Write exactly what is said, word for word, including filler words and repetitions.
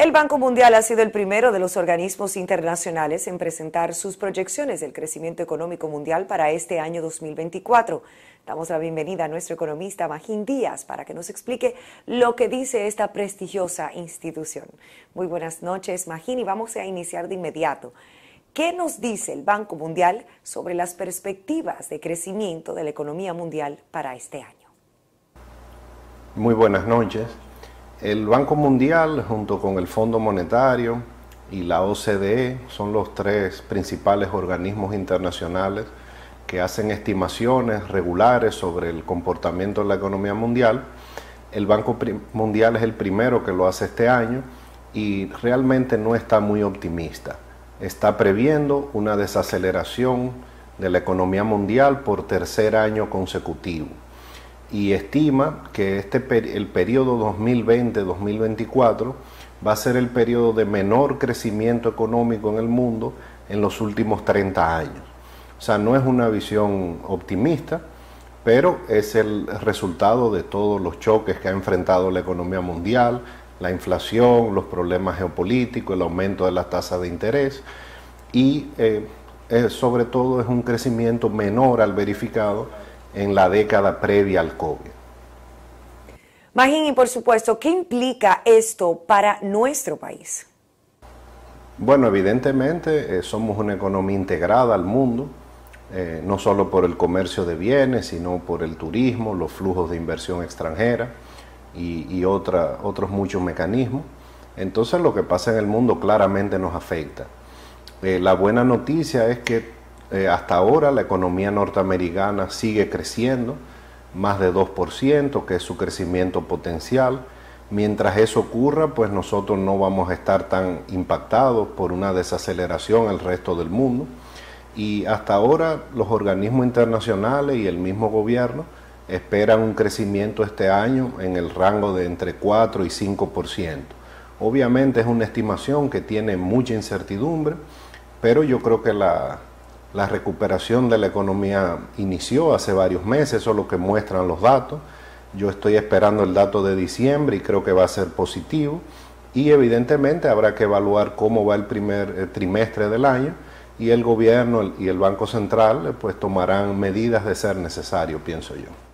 El Banco Mundial ha sido el primero de los organismos internacionales en presentar sus proyecciones del crecimiento económico mundial para este año dos mil veinticuatro. Damos la bienvenida a nuestro economista Magín Díaz para que nos explique lo que dice esta prestigiosa institución. Muy buenas noches, Magín, y vamos a iniciar de inmediato. ¿Qué nos dice el Banco Mundial sobre las perspectivas de crecimiento de la economía mundial para este año? Muy buenas noches. El Banco Mundial, junto con el Fondo Monetario y la O C D E, son los tres principales organismos internacionales que hacen estimaciones regulares sobre el comportamiento de la economía mundial. El Banco Mundial es el primero que lo hace este año y realmente no está muy optimista. Está previendo una desaceleración de la economía mundial por tercer año consecutivo y estima que este el periodo dos mil veinte a dos mil veinticuatro va a ser el periodo de menor crecimiento económico en el mundo en los últimos treinta años. O sea, no es una visión optimista, pero es el resultado de todos los choques que ha enfrentado la economía mundial, la inflación, los problemas geopolíticos, el aumento de las tasas de interés y eh, eh, sobre todo es un crecimiento menor al verificado en la década previa al COVID. Magín, y por supuesto, ¿qué implica esto para nuestro país? Bueno, evidentemente eh, somos una economía integrada al mundo, eh, no solo por el comercio de bienes, sino por el turismo, los flujos de inversión extranjera y, y otra, otros muchos mecanismos. Entonces lo que pasa en el mundo claramente nos afecta. Eh, la buena noticia es que Eh, hasta ahora la economía norteamericana sigue creciendo, más de dos por ciento, que es su crecimiento potencial. Mientras eso ocurra, pues nosotros no vamos a estar tan impactados por una desaceleración en el resto del mundo. Y hasta ahora los organismos internacionales y el mismo gobierno esperan un crecimiento este año en el rango de entre cuatro y cinco por ciento. Obviamente es una estimación que tiene mucha incertidumbre, pero yo creo que la La recuperación de la economía inició hace varios meses, eso es lo que muestran los datos. Yo estoy esperando el dato de diciembre y creo que va a ser positivo. Y evidentemente habrá que evaluar cómo va el primer trimestre del año y el gobierno y el Banco Central pues tomarán medidas de ser necesario, pienso yo.